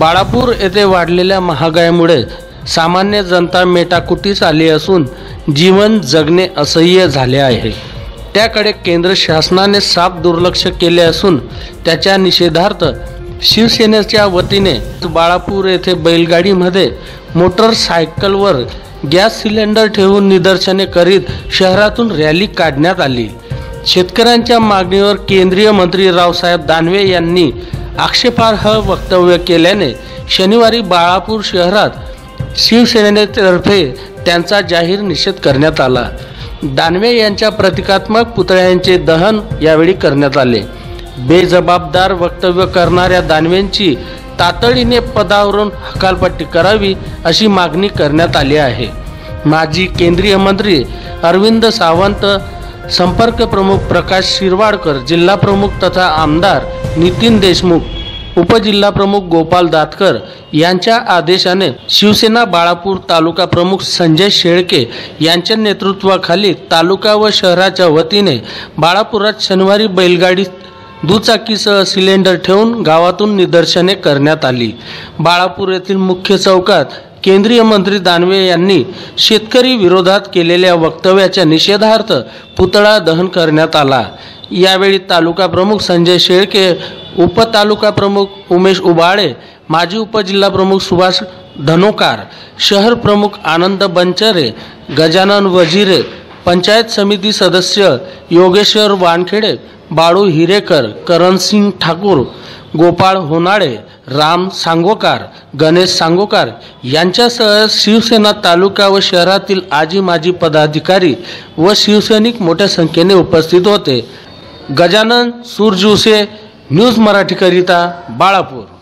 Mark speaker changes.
Speaker 1: बाळापूर येथे वाढलेल्या महागाईमुळे सामान्य जनता मेटाकुटीस आली असून जीवन जगणे असह्य झाले आहे। त्याकडे केंद्र शासनाने साफ दुर्लक्ष केले असून त्याच्या निषेधार्थ शिवसेनेच्या वतीने बाळापूर येथे बैलगाडीमध्ये मोटरसायकलवर गॅस सिलेंडर ठेवून निदर्शने करीत शहरातून रॅली काढण्यात आली। शेतकऱ्यांच्या मागणीवर केंद्रीय मंत्री रावसाहेब दानवे यांनी आक्षेपार्ह वक्तव्य केल्याने शनिवारी बाळापूर शहरात शिवसेनेतर्फे त्यांचा जाहीर निषेध करण्यात आला। दानवे यांच्या प्रतिकात्मक पुतळ्यांचे दहन यावेळी करण्यात आले। बेजबाबदार वक्तव्य करणाऱ्या दानवेंची तातडीने पदावरून हकालपट्टी करावी अशी मागणी करण्यात आली आहे। माजी केंद्रीय मंत्री अरविंद सावंत, संपर्क प्रमुख प्रकाश शिरवाडकर, जिल्हा प्रमुख तथा आमदार नितीन देशमुख, उपजिल्हा प्रमुख गोपाल दातकर यांच्या आदेशाने शिवसेना बाळापूर तालुका प्रमुख संजय शेळके यांच्या नेतृत्वाखाली तालुका व शहराच्या वतीने बाळापुरात शनिवारी बैलगाडी दुचाकीसह सिलेंडर ठेवून गावातून निदर्शने करण्यात आली। बाळापूर येथील मुख्य चौकात केंद्रीय मंत्री दानवे यांनी शेतकरी विरोधात केलेल्या वक्तव्याच्या निषेधार्थ पुतळा दहन करण्यात आला। यावेळी तालुका प्रमुख संजय शेळके, उपतालुका प्रमुख उमेश उबाळे, माजी उपजिल्हा प्रमुख सुभाष धनोकार, शहर प्रमुख आनंद बंचरे, गजानन वजिरे, पंचायत समिती सदस्य योगेश्वर वानखेडे, बाळू हिरेकर, करणसिंग ठाकूर, गोपाळ होनाळे, राम सांगोकार, गणेश सांगोकार यांच्यासह शिवसेना तालुका व शहरातील आजी माजी पदाधिकारी व शिवसैनिक मोठ्या संख्येने उपस्थित होते। गजानन सुरजुसे, न्यूज मराठी करिता बाळापूर।